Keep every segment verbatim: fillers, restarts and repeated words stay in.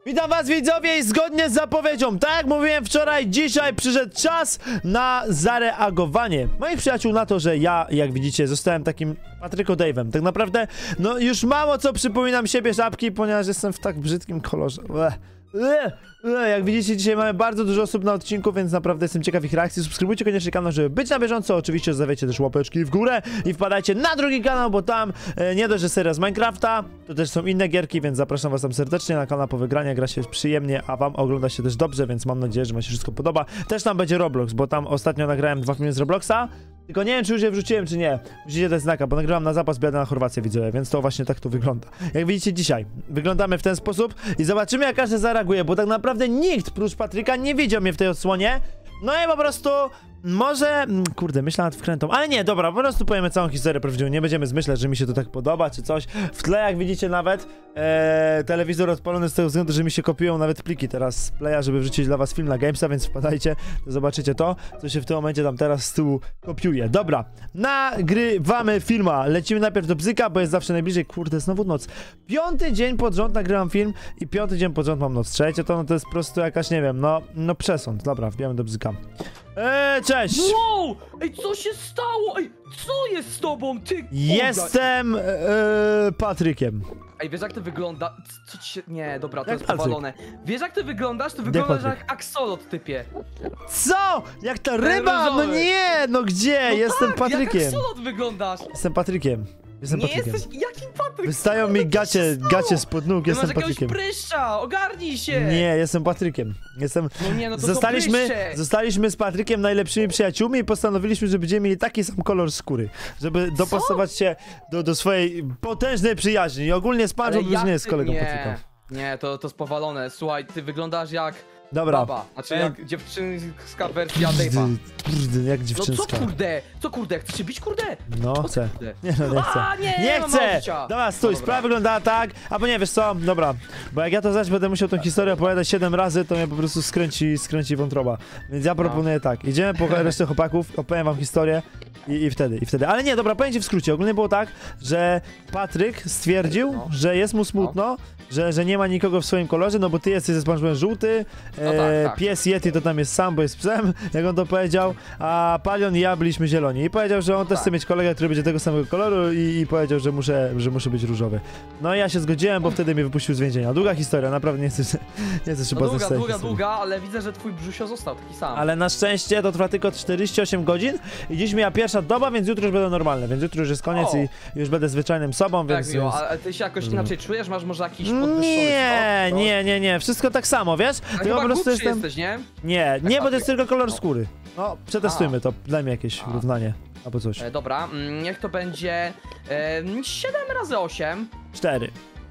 Witam was widzowie i zgodnie z zapowiedzią, tak jak mówiłem wczoraj, dzisiaj przyszedł czas na zareagowanie moich przyjaciół na to, że ja, jak widzicie, zostałem takim Patryko Dave'em. Tak naprawdę, no już mało co przypominam siebie żabki, ponieważ jestem w tak brzydkim kolorze. Ue. Ue. Ue. Jak widzicie, dzisiaj mamy bardzo dużo osób na odcinku, więc naprawdę jestem ciekaw ich reakcji. Subskrybujcie koniecznie kanał, żeby być na bieżąco. Oczywiście zostawiajcie też łapeczki w górę i wpadajcie na drugi kanał, bo tam e, nie dość, że seria z Minecrafta, to też są inne gierki, więc zapraszam was tam serdecznie na kanał po wygrania. Gra się przyjemnie, a wam ogląda się też dobrze, więc mam nadzieję, że wam się wszystko podoba. Też tam będzie Roblox, bo tam ostatnio nagrałem dwa filmy z Robloxa. Tylko nie wiem, czy już je wrzuciłem, czy nie. Musicie dać znaka, bo nagrywam na zapas, biadę na Chorwację, widzowie, więc to właśnie tak to wygląda. Jak widzicie dzisiaj, wyglądamy w ten sposób i zobaczymy, jak każdy zareaguje, bo tak naprawdę nikt, prócz Patryka, nie widział mnie w tej odsłonie. No i po prostu może... Kurde, myślę nad wkrętą, ale nie, dobra, po prostu powiemy całą historię prawdziwą. Nie będziemy zmyślać, że mi się to tak podoba, czy coś. W tle, jak widzicie nawet, ee, telewizor odpalony z tego względu, że mi się kopiują nawet pliki teraz z Playa, żeby wrzucić dla was film na Gamesa, więc wpadajcie, to zobaczycie to, co się w tym momencie tam teraz z tyłu kopiuje. Dobra, nagrywamy filma. Lecimy najpierw do Bzyka, bo jest zawsze najbliżej. Kurde, znowu noc. Piąty dzień pod rząd nagrywam film i piąty dzień pod rząd mam noc. Trzecie to, no to jest po prostu jakaś, nie wiem, no, no przesąd. Dobra, wbijamy do Bzyka. Eee, cześć! Wow! Ej, co się stało? Ej, co jest z tobą, ty? Kurda. Jestem e, Patrykiem. Ej, wiesz jak to wygląda? Co ci się... Nie, dobra, to Jak jest Patryk? powalone. Wiesz jak ty wyglądasz? To wyglądasz Patryk? jak Axolot, typie. Co? Jak ta ryba? No nie, no gdzie? No Jestem tak, Patrykiem. jak Axolot wyglądasz. Jestem Patrykiem. Jestem Nie Patrykiem. jesteś... Jakim Patryk? Wystają mi gacie, gacie spod nóg, Ty jestem masz jakiegoś Patrykiem. pryszcza, ogarnij się! Nie, jestem Patrykiem. Jestem... No nie, no to zostaliśmy, są pryszcze. zostaliśmy z Patrykiem najlepszymi przyjaciółmi i postanowiliśmy, że będziemy mieli taki sam kolor skóry. Żeby dopasować się do, do swojej potężnej przyjaźni. I ogólnie SpongeBob już nie jest kolegą nie, Patryka. Nie, to, to jest powalone. Słuchaj, ty wyglądasz jak... Dobra. Baba. Znaczy jak dziewczynska wersja Dave'a. Kurde, jak No dziewczynska. co kurde? Co kurde? Chcesz się bić kurde? No, chcę. Kurde. Nie no, nie chcę. A, nie, Nie nie mam chcę! życia. Dobra, stój, No, sprawa dobra. wyglądała tak, albo nie, wiesz co, dobra. Bo jak ja to zaś będę musiał tą historię opowiadać siedem razy, to mnie po prostu skręci, skręci wątroba. Więc ja proponuję tak, idziemy po resztę chłopaków, opowiem wam historię i, i wtedy, i wtedy. Ale nie, dobra, powiem ci w skrócie. Ogólnie było tak, że Patryk stwierdził, No. że jest mu smutno, że, że nie ma nikogo w swoim kolorze, no bo ty jesteś ze SpongeBobem żółty, No tak, e, tak. pies Yeti to tam jest sam, bo jest psem, jak on to powiedział, a Palion i ja byliśmy zieloni. I powiedział, że on też tak. chce mieć kolegę, który będzie tego samego koloru i, i powiedział, że muszę, że muszę być różowy. No i ja się zgodziłem, bo wtedy mnie wypuścił z więzienia. Długa historia, naprawdę nie chcę, nie chcę się No poznać długa, z tej długa, historii. długa, ale widzę, że twój brzusio został taki sam. Ale na szczęście to trwa tylko czterdzieści osiem godzin i dziś miała pierwsza doba, więc jutro już będę normalny, więc jutro już jest koniec O. i już będę zwyczajnym sobą, Tak, więc... miło, więc... ale ty się jakoś inaczej czujesz? Masz może jakiś podwyższony Nie, wzrok? nie, nie, nie, wszystko tak samo, wiesz? A Tylko chyba po prostu głupszy jestem... jesteś, nie? Nie, nie, bo to jest Patryk. tylko kolor No. skóry. No, przetestujmy A. to, daj mi jakieś A. równanie, albo coś. E, dobra, mm, niech to będzie e, siedem razy osiem. Cztery.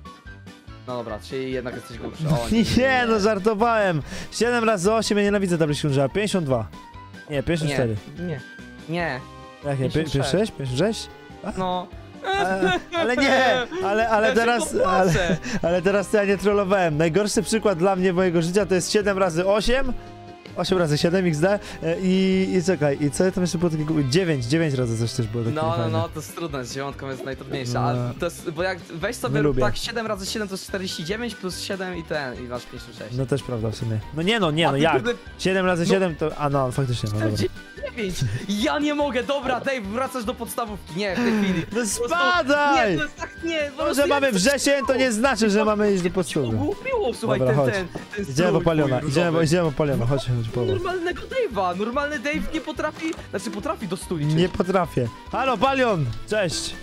No dobra, czyli jednak jesteś głupszy. O, nie, Nie, no żartowałem. siedem razy osiem, ja nienawidzę tabliczki umnożenia. pięćdziesiąt dwa. Nie, pięćdziesiąt cztery. Nie, nie, nie, Jakie? pięćdziesiąt pięćdziesiąt sześć? pięćdziesiąt sześć? no. Ale, ale nie, ale, ale Ja się teraz, ale, popłaczę. ale teraz to ja nie trollowałem. Najgorszy przykład dla mnie mojego życia to jest siedem razy osiem. osiem razy siedem iks de i, i czekaj, i co tam jeszcze było takiego? dziewięć, dziewięć razy coś też było takiego. No, no, fajne. no, to jest trudne, z dziewiątką jest najtrudniejsza, No. ale to jest, bo jak weź sobie Nie lubię. tak siedem razy siedem to jest czterdzieści dziewięć plus siedem i ten, i masz pięćdziesiąt sześć. No też prawda w sumie. No nie no, nie A no, ty, jak? kurde, siedem razy No. siedem to... A no, faktycznie, no dobra. czterdzieści dziewięć! Ja nie mogę, dobra, Dave, wracasz do podstawówki, nie, w tej chwili. No Po prostu- spadaj! Nie, to jest tak, nie, po To, prostu że mamy jak- wrzesień, to nie znaczy, że mamy iść do podstawy. Głupiło, słuchaj, Dobra, ten, chodź. ten, ten Idziemy po strój Paliona, twój idziemy, różowy. idziemy po Paliona, chodź, chodź, powoli. Normalnego Dave'a, normalny Dave nie potrafi, znaczy potrafi dostulić. Nie potrafię. Halo, Palion! Cześć!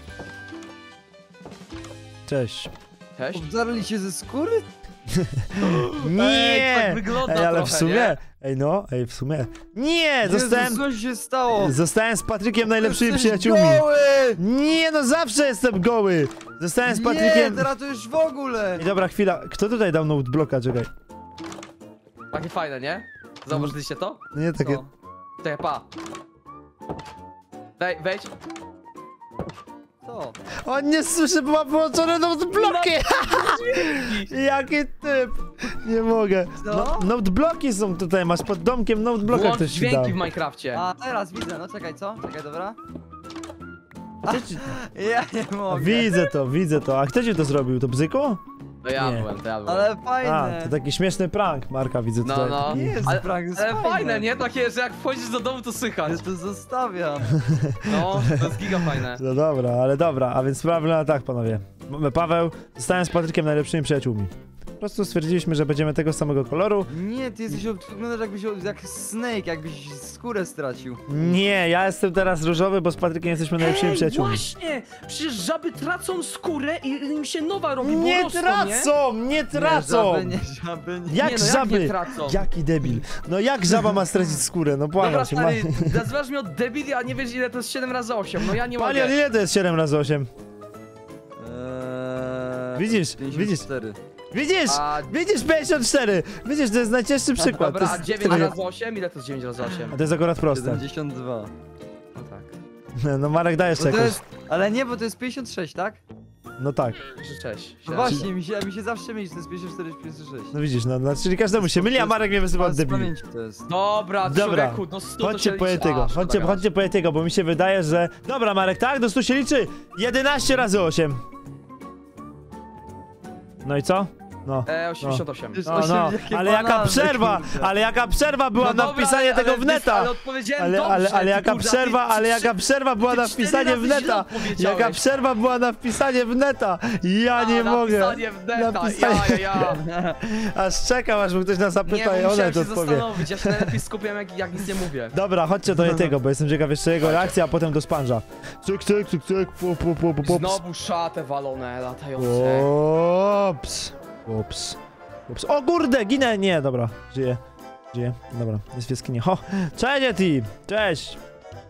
Cześć. Cześć. Obdarli się ze skóry? Nie! tak wygląda Ej, ale trochę, w sumie, nie? ej no, ej w sumie. Nie, zostałem, Jezus, co się stało? zostałem z Patrykiem najlepszymi Jesteś przyjaciółmi. goły! Nie no, zawsze jestem goły! Zostałem z Nie, Patrykiem... teraz to już w ogóle! I dobra, chwila, kto tutaj dał notebloka, czekaj. Takie fajne, nie? Zauważyliście to? No nie takie... Co? Czekaj, pa. Wej, wejdź. Co? O, nie słyszę, bo mam wyłączone notebloki! Jaki typ! Nie mogę. Co? No, notebloki są tutaj, masz pod domkiem notebloka, Włącz ktoś ci dał. dźwięki w Minecrafcie. A teraz widzę, no czekaj, co? Czekaj, dobra. Kto ci... Ja nie mogę. Widzę to, widzę to. A kto ci to zrobił? To Bzyku? To ja Nie. byłem, to ja byłem. Ale fajne. A, to taki śmieszny prank Marka widzę No, tutaj. no. Nie jest Ale, prank, jest ale fajne. fajne, nie? Takie, że jak wchodzisz do domu, to słychać. Ja to zostawiam. No, to jest giga fajne. No dobra, ale dobra, a więc sprawa wygląda tak, panowie. M- Paweł, zostałem z Patrykiem najlepszymi przyjaciółmi. Po prostu stwierdziliśmy, że będziemy tego samego koloru. Nie, ty jesteś, od- wyglądasz jakbyś, od- jak Snake, jakbyś skórę stracił. Nie, ja jestem teraz różowy, bo z Patrykiem jesteśmy najlepszymi Ej, przyjaciółmi. właśnie! Przecież żaby tracą skórę i im się nowa robi, bo Nie rosną, tracą, nie tracą! Nie, żaby, nie, żaby, nie. Jak Nie, no jak żaby? nie tracą? Jaki debil. No jak żaba ma stracić skórę? No błagam Dobra, się. Ma... stary, nazywasz mnie od debil, a nie wiesz ile to jest siedem razy osiem, no ja nie Palion, mogę. ile to jest siedem razy osiem? Eee, Widzisz, pięćdziesiąt cztery. Widzisz? A, Widzisz pięćdziesiąt cztery! Widzisz, to jest najcięższy przykład. dobra, to a jest... dziewięć razy osiem? Ile to jest dziewięć razy osiem? A to jest akurat proste. siedemdziesiąt dwa. No tak. No Marek, dajesz Bo to jakoś. jest, ale nie, bo to jest pięćdziesiąt sześć, tak? No tak. Cześć. No właśnie, mi się, mi się zawsze myli, że to jest pięćdziesiąt cztery, pięćdziesiąt sześć. No widzisz, no, no czyli każdemu się myli, a Marek mnie wyzywa od Z debili. pamięci to jest. Dobra, Dobra. człowieku, no sto Chodźcie to po się liczy. Yetiego, A, szkoda chodźcie, gadać. chodźcie po Yetiego, bo mi się wydaje, że... Dobra Marek, tak? Do stu się liczy jedenaście razy osiem. No i co? No. E, osiemdziesiąt osiem. Przecież No, osiem no, jakie ale jaka banalne, przerwa, kurde. ale jaka przerwa była No na dobra, wpisanie ale- tego ale w wiesz, neta. Ale odpowiedziałem Ale, dobrze, ale, ale ty, jaka kurde, przerwa, ty- ale ty- jaka przerwa była ty na cztery wpisanie w razy źle neta. odpowiedziałeś. Jaka przerwa była na wpisanie w neta. Ja A, nie mogę. napisanie w neta, Napisanie- ja, ja, ja. Aż czekam, aż mu ktoś nas Nie, zapyta i bo ona musiałem to się odpowie. zastanowić, ja się najlepiej skupiam jak, jak nic nie mówię. Dobra, chodźcie do Yetiego, bo jestem ciekaw jeszcze jego reakcji, a potem do Sponge'a. Cyk, cyk, cyk, cyk, pu, pu, pu, pu, pu, Znowu szatę walone, latające. Ups, ups, ups. O kurde, ginę! Nie, dobra, żyję, żyję, dobra, jest w jaskini. Ho, cześć Yeti, cześć!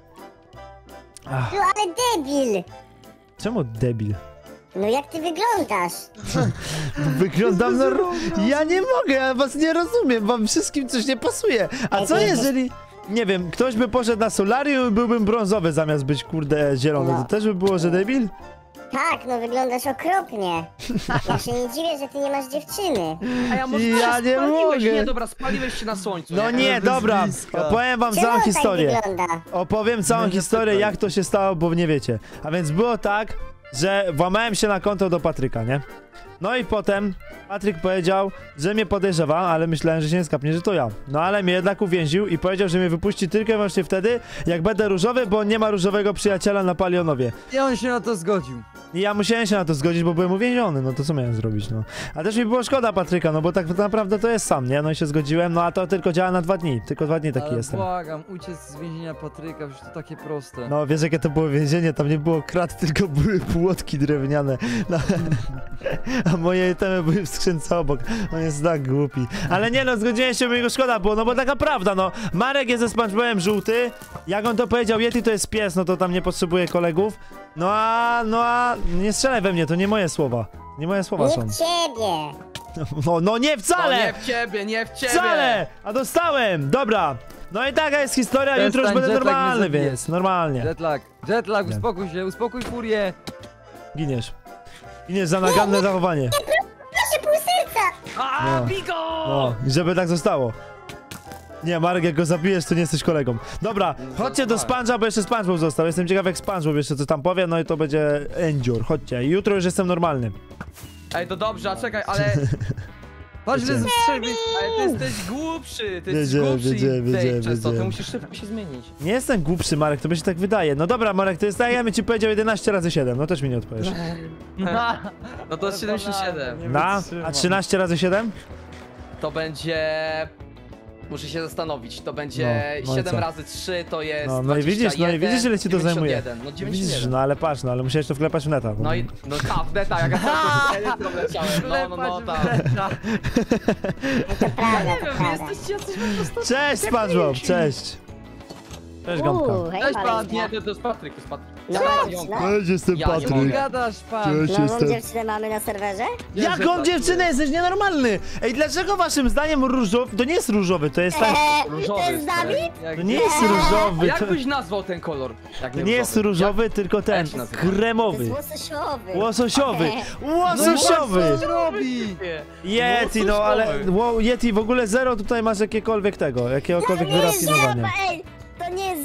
Ach, No ale debil! czemu debil? No jak ty wyglądasz? Wyglądam na... Ja nie mogę, ja was nie rozumiem, wam wszystkim coś nie pasuje. A co jeżeli... Nie wiem, ktoś by poszedł na solarium i byłbym brązowy zamiast być, kurde, zielony. To też by było, że debil? Tak, no wyglądasz okropnie. Ja się nie dziwię, że ty nie masz dziewczyny. A ja może Ja się nie spaliłeś, mogę. nie, dobra, spaliłeś się na słońcu. No nie? nie, bez dobra, bliska. opowiem wam Czemu całą on tak historię. wygląda? Opowiem całą No nie historię, pytaj. jak to się stało, bo nie wiecie. A więc było tak, że włamałem się na konto do Patryka, nie? No i potem Patryk powiedział, że mnie podejrzewa, ale myślałem, że się nie skapnie, że to ja. No ale mnie jednak uwięził i powiedział, że mnie wypuści tylko i wyłącznie wtedy, jak będę różowy, bo on nie ma różowego przyjaciela na Palionowie. I on się na to zgodził. I ja musiałem się na to zgodzić, bo byłem uwięziony, no to co miałem zrobić, no. A też mi było szkoda Patryka, no bo tak naprawdę to jest sam, nie? No i się zgodziłem, no a to tylko działa na dwa dni, tylko dwa dni taki Ale jestem. błagam, uciec z więzienia Patryka, przecież to takie proste. No wiesz jakie to było więzienie, tam nie było krat, tylko były płotki drewniane. No, a moje itemy były w skrzynce obok. On jest tak głupi. Ale nie no, zgodziłem się, bo mi go szkoda było, no bo taka prawda, no. Marek jest ze SpongeBobem żółty, jak on to powiedział, Yeti to jest pies, no to tam nie potrzebuje kolegów. No a, no a, nie strzelaj we mnie, to nie moje słowa. Nie moje słowa Nie są. w ciebie! No, no nie No, wcale! nie w ciebie, nie w ciebie. Wcale! A dostałem! Dobra. No i taka jest historia, Przestań, jutro już będę jetlag mnie normalny, zabije. więc normalnie. Jetlag, jetlag, Nie. uspokój się, uspokój furię. Giniesz. Giniesz za naganne zachowanie. Proszę pół serca! A, No. bigo! No, i żeby tak zostało. Nie, Marek, jak go zabijesz, to nie jesteś kolegą. Dobra, chodźcie do Sponge'a, bo jeszcze SpongeBob został. Jestem ciekaw, jak SpongeBob jeszcze co tam powie, no i to będzie Endure. Chodźcie, i jutro już jestem normalny. Ej, to dobrze, a czekaj, ale... Patrz, że Wiedziałem. zastrzeli. Ale ty jesteś głupszy, ty jesteś Wiedziałem, głupszy wiedziałem, i wiedziałem, tej przez to, ty wiedziałem. musisz szybko się zmienić. Nie jestem głupszy, Marek, to by się tak wydaje. No dobra, Marek, to jest tak, ja bym ci powiedział jedenaście razy siedem, no też mi nie odpowiesz. No to jest siedemdziesiąt siedem. Na? A trzynaście razy siedem? To będzie... Muszę się zastanowić, to będzie No, no i siedem co? razy trzy to jest No, no i widzisz, no i widzisz, ile ci to zajmuje. dziewięćdziesiąt jeden, No dziewięćdziesiąt Widzisz, jeden. no ale patrz, no ale musiałeś to wklepać w neta. No i, no ta, w neta, jak ja cały elektro leciałem, no, no, no, tak. No to prawda, Nie to wiem, prawda. jesteście jacyś po prostu... Cześć, SpongeBob, cześć! Cześć, Gąbka. Uuu, hej, Cześć, Marek. Nie, to, to jest Patryk, to jest Patryk. No, Patryk. no. Cześć, jestem Ja nie Patryk. mogę. Gadasz, pan. Cześć, Nową jestem... dziewczynę mamy na serwerze? Jaką dziewczynę? Jesteś nienormalny! Ej, dlaczego waszym zdaniem różowy... To nie jest różowy, to jest tak... Eee, Różowy to jest stary. Dawid? Jak To nie jest różowy, Jak to, byś nazwał ten kolor? Jak to nie jest różowy, tylko ten, Jak się nazywa? To jest kremowy. łososiowy. Łososiowy! No Łososiowy! co robi? Yeti, no ale... Wow, Yeti, w ogóle zero tutaj masz jakiekolwiek tego, jakiegokolwiek To nie jest wyrafinowania. żaba, ej! To nie jest żaba,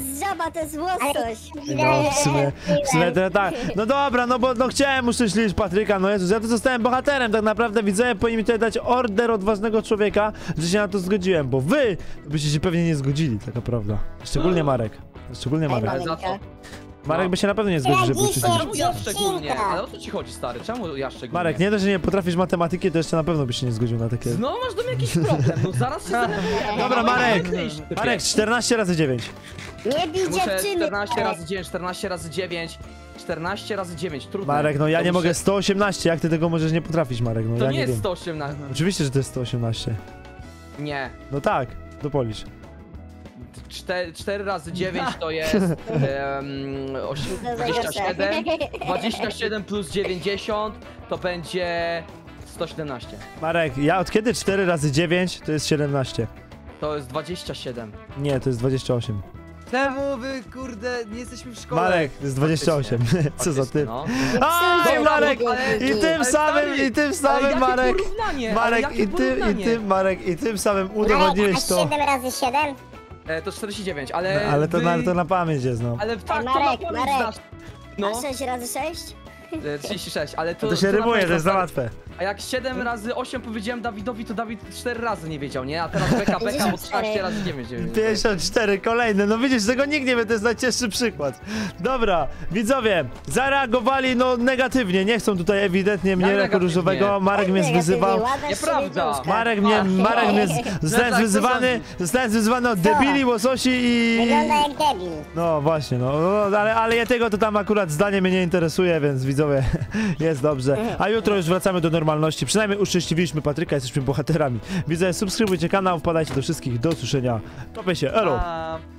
Ryba to jest łosoś. No, w sumie, w sumie to tak. No dobra, no bo no chciałem uszczęśliwić Patryka, no Jezus, ja tu zostałem bohaterem, tak naprawdę widzowie powinni mi tutaj dać order odważnego człowieka, że się na to zgodziłem, bo wy byście się pewnie nie zgodzili, taka prawda. Szczególnie Marek. Szczególnie Marek. Ale za co? Marek by się na pewno nie zgodził, żeby Tragicznie. uczestniczyć. Czemu ja szczególnie? Dziewczynka. Ale o co ci chodzi, stary? Czemu ja szczególnie? Marek, nie dość, że nie potrafisz matematyki, to jeszcze na pewno byś się nie zgodził na takie... Znowu masz do mnie jakiś problem, no zaraz się zdenerwuję. Dobra, Marek, Wyjść, typie. Marek, czternaście razy dziewięć. Nie bij Muszę dziewczyny. czternaście razy dziewięć, czternaście razy dziewięć, czternaście razy dziewięć, trudno. Marek, no ja To nie muszę- mogę sto osiemnaście, jak ty tego możesz nie potrafić, Marek, no To ja nie nie jest wiem. sto osiemnaście. Oczywiście, że to jest sto osiemnaście. Nie. No tak, dopolicz. cztery, cztery razy dziewięć to jest um, dwadzieścia siedem. dwadzieścia siedem plus dziewięćdziesiąt to będzie sto siedemnaście. Marek, ja od kiedy cztery razy dziewięć to jest siedemnaście? To jest dwadzieścia siedem. Nie, to jest dwadzieścia osiem. Czemu wy, kurde, nie jesteśmy w szkole? Marek, to jest dwadzieścia osiem. Co za ty? No. Aj, Dobra, Marek! ale- I tym ale samym, stary, i tym Ale samym, jakie Marek! porównanie? Ale Marek, jakie i tym, i porównanie? tym, Marek, i tym samym Marek, a udowodniłeś to. siedem razy siedem? E, to czterdzieści dziewięć, ale No, ale to, wy... na, to na pamięć jest, no. Ale tak, Marek, to na pamięć Marek. znasz. No, A sześć razy sześć? e, trzydzieści sześć, ale to... To się na rymuje, pamięć to jest za znasz. łatwe. A jak siedem razy osiem powiedziałem Dawidowi, to Dawid cztery razy nie wiedział, nie? A teraz beka, beka, bo trzynaście razy dziewięć. pięćdziesiąt cztery, kolejne, no widzisz, tego nikt nie wie, to jest najcięższy przykład. Dobra, widzowie, zareagowali no negatywnie, nie chcą tutaj ewidentnie mnie Jak jako negatywnie? różowego, Marek mnie Negatywnie, zwyzywał. ładna Nieprawda. szczęśliwka. Marek mnie, A, Marek mnie, z- zostałem tak, zwyzywany, zostałem zwyzywany od debili, łososi i... Wygląda jak debil. No właśnie, no, no ale, ale ja tego to tam akurat zdanie mnie nie interesuje, więc widzowie, jest dobrze. A jutro już wracamy do normalności, przynajmniej uszczęśliwiliśmy Patryka, jesteśmy bohaterami. Widzowie, subskrybujcie kanał, wpadajcie do wszystkich, do usłyszenia. Topie się, elo! A...